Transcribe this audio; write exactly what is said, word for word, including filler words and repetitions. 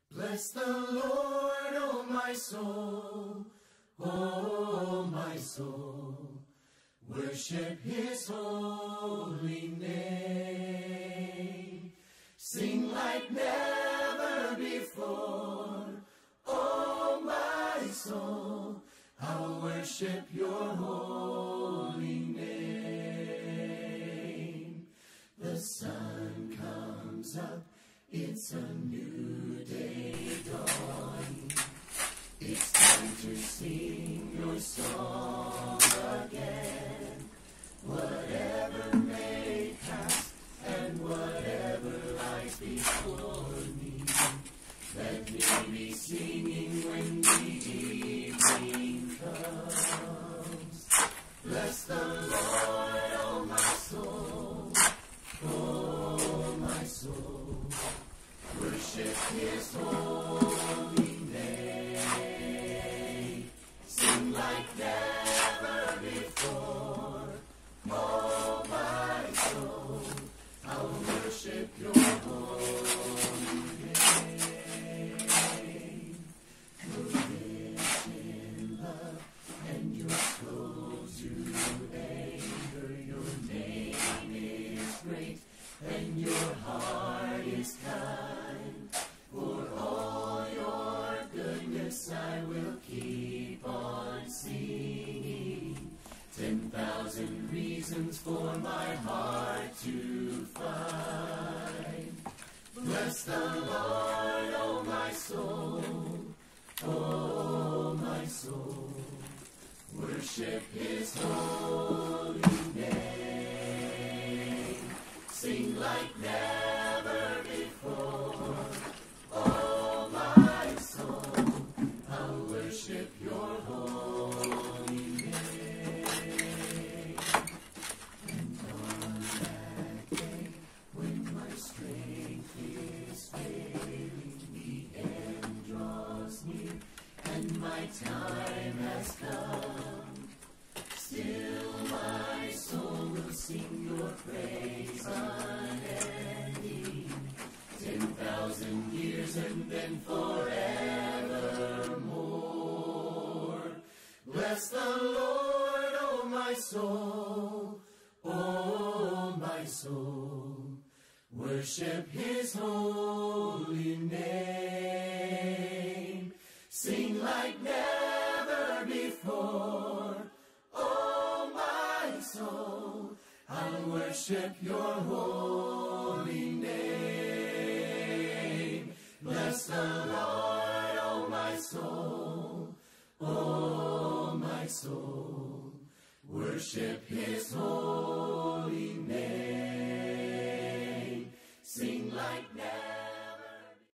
Bless the Lord, O my soul, O my soul. Worship his holy name. Sing like never before, O my soul. I will worship your holy name. The sun comes up, it's a new day dawning. It's time to sing your song again. Whatever may pass and whatever lies before me, let me be singing when the evening comes. Bless the Lord, O my soul, O my soul. Worship his holy name. Sing like never before, oh my soul. I will worship your holy name. You're rich in love and you're slow to anger. Your name is great and your heart is kind. For all your goodness I will keep on singing. Ten thousand reasons for my heart to find. Bless the Lord, O my soul, O my soul. Worship his holy name. Sing like never before, oh my soul. I'll worship your holy name. And on that day, when my strength is failing, the end draws near, and my time has come, still my soul will sing your praise unending. Ten thousand years and then forevermore. Bless the Lord, O my soul, O my soul. Worship his holy name. Sing like never before, oh my soul. I'll worship your holy name. Bless the Lord, oh my soul, oh my soul. Worship his holy name. Sing like never